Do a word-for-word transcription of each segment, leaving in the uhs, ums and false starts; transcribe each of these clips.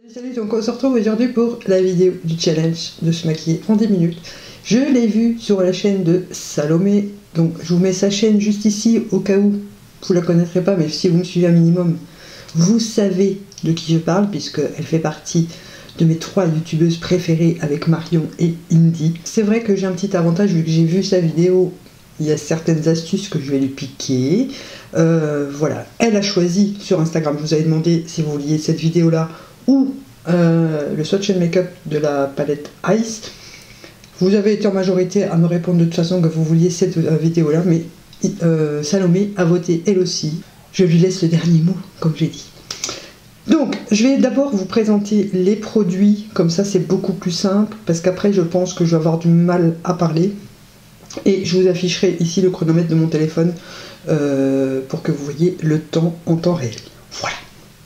Salut, donc on se retrouve aujourd'hui pour la vidéo du challenge de se maquiller en dix minutes. Je l'ai vu sur la chaîne de Salomé, donc je vous mets sa chaîne juste ici au cas où vous la connaîtrez pas, mais si vous me suivez un minimum, vous savez de qui je parle puisque elle fait partie de mes trois youtubeuses préférées avec Marion et Indy. C'est vrai que j'ai un petit avantage vu que j'ai vu sa vidéo, il y a certaines astuces que je vais lui piquer. Euh, voilà, elle a choisi sur Instagram, je vous avais demandé si vous vouliez cette vidéo là ou euh, le swatch and make-up de la palette Ice. Vous avez été en majorité à me répondre de toute façon que vous vouliez cette euh, vidéo là, mais euh, Salomé a voté elle aussi. Je lui laisse le dernier mot, comme j'ai dit. Donc, je vais d'abord vous présenter les produits, comme ça c'est beaucoup plus simple, parce qu'après je pense que je vais avoir du mal à parler. Et je vous afficherai ici le chronomètre de mon téléphone euh, pour que vous voyez le temps en temps réel. Voilà.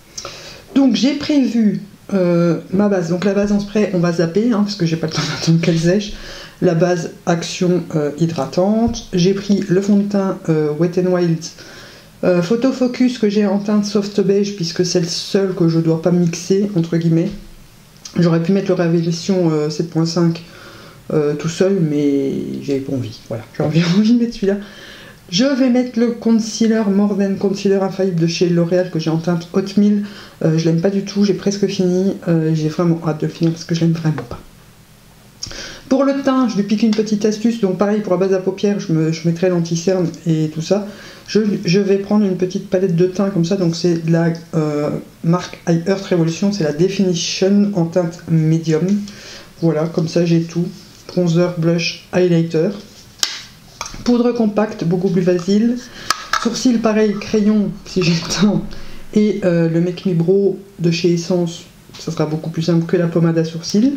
Donc j'ai prévu euh, ma base. Donc la base en spray, on va zapper, hein, parce que j'ai pas le temps d'attendre qu'elle sèche. La base action euh, hydratante. J'ai pris le fond de teint euh, Wet n Wild euh, Photo Focus que j'ai en teinte soft beige, puisque c'est le seul que je dois pas mixer, entre guillemets. J'aurais pu mettre le Révélation euh, sept point cinq euh, tout seul, mais j'avais pas envie. Voilà, j'ai envie, envie de mettre celui-là. Je vais mettre le concealer More Than Concealer Infaillible de chez L'Oréal que j'ai en teinte Oatmeal. Euh, je l'aime pas du tout, j'ai presque fini. Euh, j'ai vraiment hâte de le finir parce que je l'aime vraiment pas. Pour le teint, je lui pique une petite astuce. Donc pareil pour la base à paupières, je, me, je mettrai l'anti-cerne et tout ça. Je, je vais prendre une petite palette de teint comme ça. Donc c'est de la euh, marque I Earth Revolution. C'est la Definition en teinte médium. Voilà, comme ça j'ai tout. Bronzer, blush, highlighter. Poudre compacte, beaucoup plus facile. Sourcils, pareil, crayon, si j'ai le temps. Et euh, le Make Me Bro de chez Essence, ça sera beaucoup plus simple que la pommade à sourcils.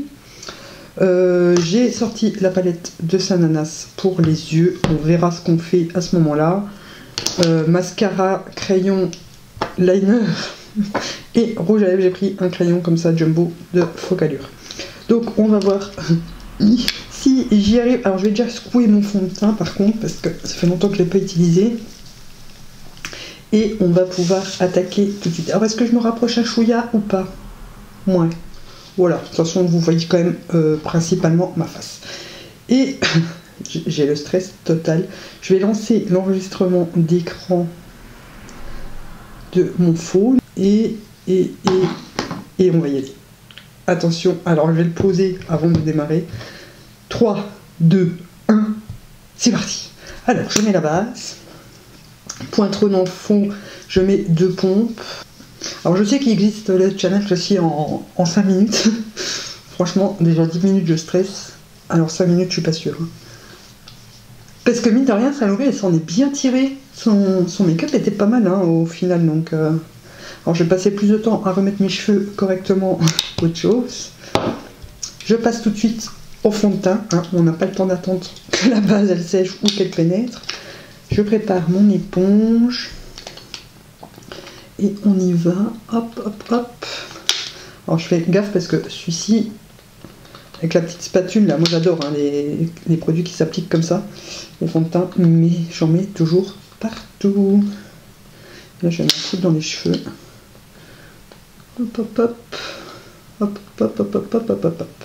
Euh, j'ai sorti la palette de Sananas pour les yeux. On verra ce qu'on fait à ce moment-là. Euh, mascara, crayon, liner et rouge à lèvres. J'ai pris un crayon comme ça, jumbo, de Focallure. Donc on va voir si j'y arrive. Alors je vais déjà secouer mon fond de teint par contre, parce que ça fait longtemps que je ne l'ai pas utilisé. Et on va pouvoir attaquer tout de suite. Alors est-ce que je me rapproche un chouïa ou pas? Ouais. Voilà, de toute façon vous voyez quand même euh, principalement ma face. Et j'ai le stress total. Je vais lancer l'enregistrement d'écran de mon phone. Et, et, et, et on va y aller. Attention, alors je vais le poser avant de démarrer. trois, deux, un, c'est parti. Alors je mets la base. Pointron dans le fond, je mets deux pompes. Alors je sais qu'il existe le challenge aussi en, en cinq minutes. Franchement, déjà dix minutes je stresse. Alors cinq minutes je suis pas sûre. Parce que mine de rien, Salomé elle s'en est bien tirée. Son, son make-up était pas mal hein, au final. Donc, euh... alors je vais passer plus de temps à remettre mes cheveux correctement qu'autre chose. Je passe tout de suite au fond de teint. Hein. On n'a pas le temps d'attendre que la base elle sèche ou qu'elle pénètre. Je prépare mon éponge. Et on y va, hop, hop, hop. Alors je fais gaffe parce que celui-ci, avec la petite spatule, là, moi j'adore hein, les, les produits qui s'appliquent comme ça, les fonds de teint, mais j'en mets toujours partout. Là je vais me foutre dans les cheveux. Hop, hop, hop, hop, hop, hop, hop, hop, hop, hop.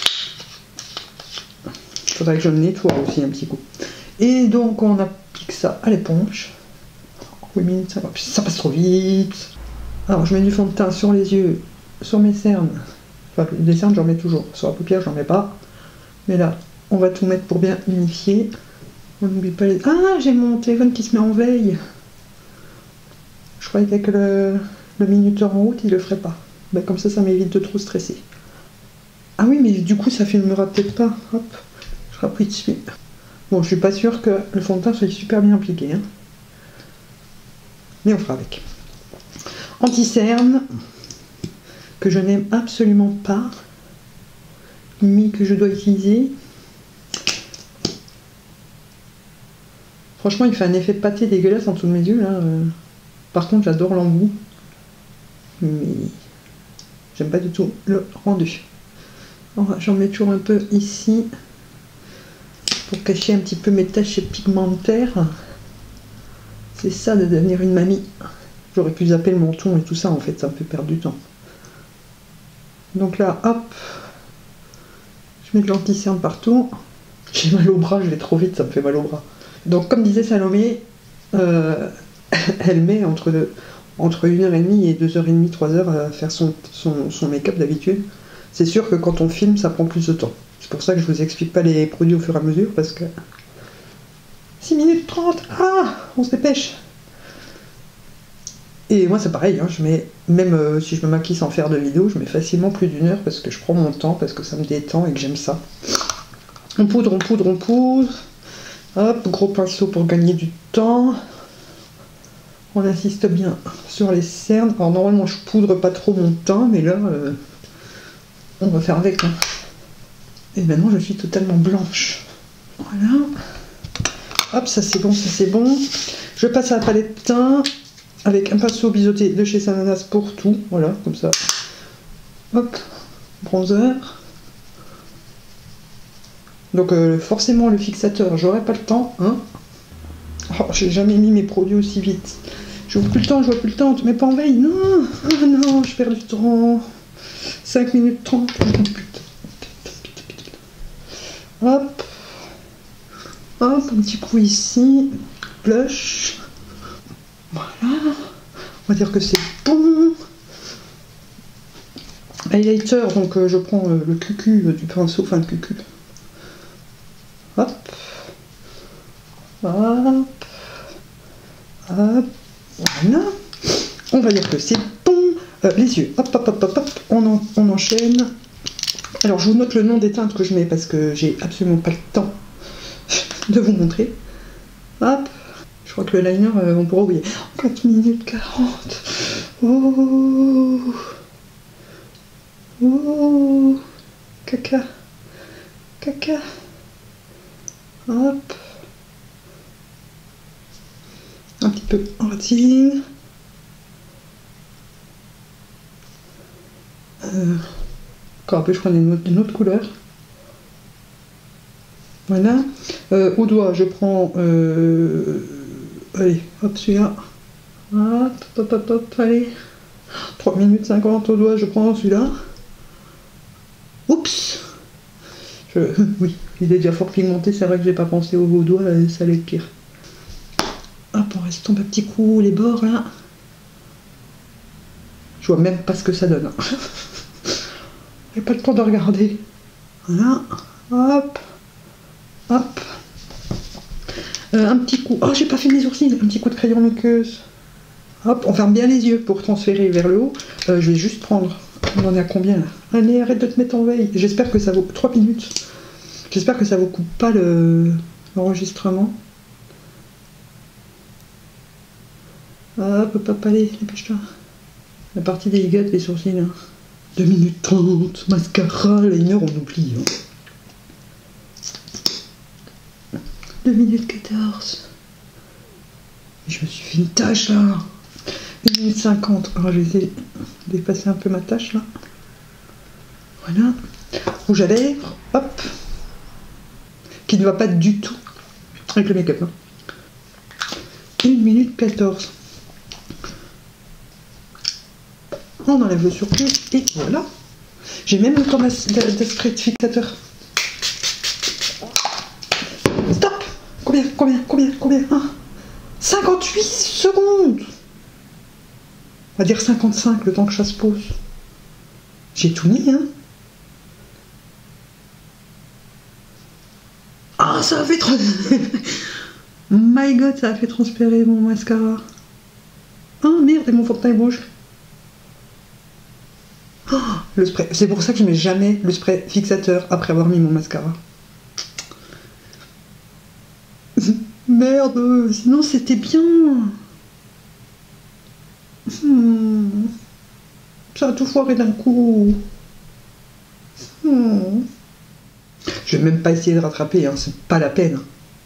Il faudrait que je le nettoie aussi un petit coup. Et donc on applique ça à l'éponge. huit minutes, ça, ça passe trop vite. Alors je mets du fond de teint sur les yeux, sur mes cernes. Enfin les cernes j'en mets toujours, sur la paupière j'en mets pas. Mais là on va tout mettre pour bien unifier. On n'oublie pas les... Ah j'ai mon téléphone qui se met en veille. Je croyais qu'avec le, le minuteur en route il le ferait pas. Ben, comme ça ça m'évite de trop stresser. Ah oui mais du coup ça filmera peut-être pas. Hop, je rappuie dessus. Bon je suis pas sûre que le fond de teint soit super bien appliqué. Hein. Mais on fera avec. Anti-cerne, que je n'aime absolument pas, mais que je dois utiliser. Franchement, il fait un effet pâté dégueulasse en dessous de mes yeux. Là. Par contre, j'adore l'embout, mais j'aime pas du tout le rendu. J'en mets toujours un peu ici, pour cacher un petit peu mes taches pigmentaires. C'est ça de devenir une mamie. J'aurais pu zapper le menton et tout ça, en fait, ça me fait perdre du temps. Donc là, hop, je mets de l'anti-cerne partout. J'ai mal au bras, je vais trop vite, ça me fait mal au bras. Donc comme disait Salomé, euh, elle met entre, deux, entre une heure trente et deux heures trente, trois heures à faire son, son, son make-up d'habitude. C'est sûr que quand on filme, ça prend plus de temps. C'est pour ça que je vous explique pas les produits au fur et à mesure, parce que... six minutes trente, ah, on se dépêche. Et moi c'est pareil, hein, je mets, même euh, si je me maquille sans faire de vidéo, je mets facilement plus d'une heure parce que je prends mon temps, parce que ça me détend et que j'aime ça. On poudre, on poudre, on poudre. Hop, gros pinceau pour gagner du temps. On insiste bien sur les cernes. Alors normalement je poudre pas trop mon teint, mais là, euh, on va faire avec. Hein. Et maintenant je suis totalement blanche. Voilà. Hop, ça c'est bon, ça c'est bon. Je passe à la palette teint avec un pinceau biseauté de chez Sananas pour tout. Voilà, comme ça. Hop, bronzer. Donc euh, forcément le fixateur, j'aurai pas le temps, hein. Oh, j'ai jamais mis mes produits aussi vite. Je vois plus le temps, je vois plus le temps, tu mets pas en veille, non, oh non, je perds du temps. cinq minutes trente, hop, hop, un petit coup ici, blush, voilà, on va dire que c'est bon. Highlighter, donc euh, je prends euh, le cucu euh, du pinceau, enfin le cucu. Hop, hop, hop, voilà. On va dire que c'est bon. Euh, les yeux, hop, hop, hop, hop, hop, on, en, on enchaîne. Alors, je vous note le nom des teintes que je mets parce que j'ai absolument pas le temps de vous montrer. Hop, je crois que le liner, euh, on pourra oublier. quatre minutes quarante. Oh, oh, caca, caca. Hop, un petit peu en ratine. Euh, encore un peu, je prends une autre, une autre couleur. Voilà. Euh, au doigt, je prends. Euh, allez, hop, celui-là. Hop, hop, hop, hop, allez. trois minutes cinquante au doigt, je prends celui-là. Oups! Je, oui, il est déjà fort pigmenté, c'est vrai que j'ai pas pensé au vos doigts, ça allait être pire. Hop, on reste tomber un petit coup, les bords là. Je vois même pas ce que ça donne. J'ai pas le temps de regarder. Voilà, hop, hop. Euh, un petit coup, oh j'ai pas fait mes sourcils, un petit coup de crayon muqueuse. Hop, on ferme bien les yeux pour transférer vers le haut. Euh, je vais juste prendre. On en est à combien là? Allez, arrête de te mettre en veille. J'espère que ça vaut trois minutes. J'espère que ça vous coupe pas le l'enregistrement. Hop, hop, hop, allez, dépêche-toi. La partie délicate, les sourcils. Hein. deux minutes trente, mascara, liner, on oublie. Hein. deux minutes quatorze. Je me suis fait une tâche là. une minute cinquante. Alors je vais essayer de dépasser un peu ma tâche là. Voilà. Rouge à lèvres. Hop. Qui ne va pas du tout avec le make-up. Hein. une minute quatorze. On enlève le surplus et voilà. J'ai même le temps d'esprit de fixateur. Stop. Combien, combien, combien, combien hein cinquante-huit secondes. On va dire cinquante-cinq le temps que ça se pose. J'ai tout mis, hein. Ah, ça a fait trop... My God, ça a fait transpirer mon mascara. Oh merde, et mon fond de teint est rouge. Oh, le spray. C'est pour ça que je mets jamais le spray fixateur après avoir mis mon mascara. Merde, sinon c'était bien. Hmm. Ça a tout foiré d'un coup. Hmm. Je vais même pas essayer de rattraper, hein, c'est pas la peine.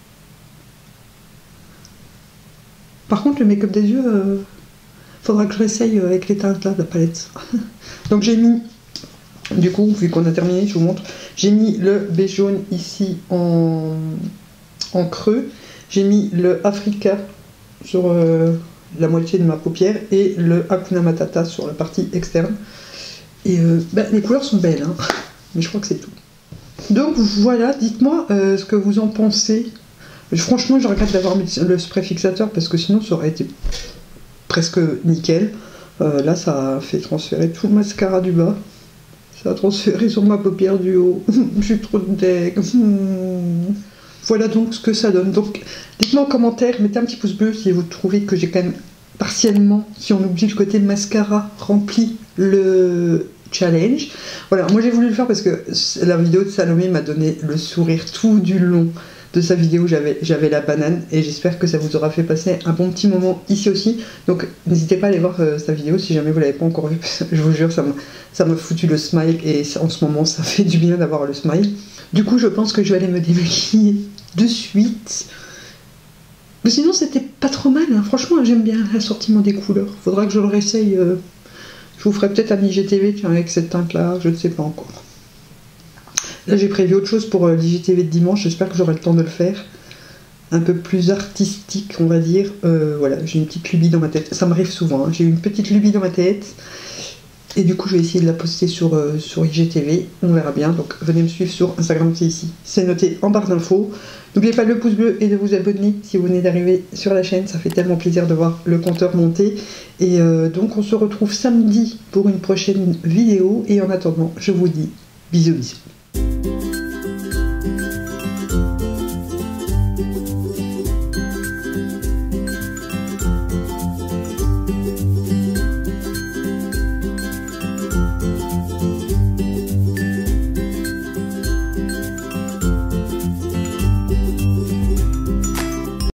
Par contre, le make-up des yeux, euh, faudra que je réessaye avec les teintes là de la palette. Donc j'ai mis, du coup, vu qu'on a terminé, je vous montre, j'ai mis le beige jaune ici en, en creux. J'ai mis le Africa sur euh, la moitié de ma paupière et le Hakuna Matata sur la partie externe. Et euh, bah, les couleurs sont belles, hein, mais je crois que c'est tout. Donc voilà, dites-moi euh, ce que vous en pensez. Franchement, je regrette d'avoir mis le spray fixateur parce que sinon ça aurait été presque nickel. Euh, là, ça a fait transférer tout le mascara du bas. Ça a transféré sur ma paupière du haut. Je suis trop deg. Voilà donc ce que ça donne. Donc, dites-moi en commentaire, mettez un petit pouce bleu si vous trouvez que j'ai quand même partiellement, si on oublie le côté mascara, rempli le challenge. Voilà, moi j'ai voulu le faire parce que la vidéo de Salomé m'a donné le sourire tout du long de sa vidéo. J'avais j'avais la banane et j'espère que ça vous aura fait passer un bon petit moment ici aussi. Donc n'hésitez pas à aller voir euh, sa vidéo si jamais vous l'avez pas encore vue. Je vous jure, ça m'a ça m'a foutu le smile et en ce moment ça fait du bien d'avoir le smile. Du coup je pense que je vais aller me démaquiller de suite. Mais sinon c'était pas trop mal, hein. Franchement j'aime bien l'assortiment des couleurs. Faudra que je le réessaye. Euh... Je vous ferai peut-être un I G T V avec cette teinte là, je ne sais pas encore. Là j'ai prévu autre chose pour l'I G T V de dimanche, j'espère que j'aurai le temps de le faire. Un peu plus artistique on va dire. Euh, voilà, j'ai une petite lubie dans ma tête, ça m'arrive souvent, hein. J'ai une petite lubie dans ma tête. Et du coup je vais essayer de la poster sur, euh, sur I G T V, on verra bien. Donc venez me suivre sur Instagram, c'est ici, c'est noté en barre d'infos. N'oubliez pas le pouce bleu et de vous abonner si vous venez d'arriver sur la chaîne, ça fait tellement plaisir de voir le compteur monter. Et euh, donc on se retrouve samedi pour une prochaine vidéo. Et en attendant, je vous dis bisous bisous.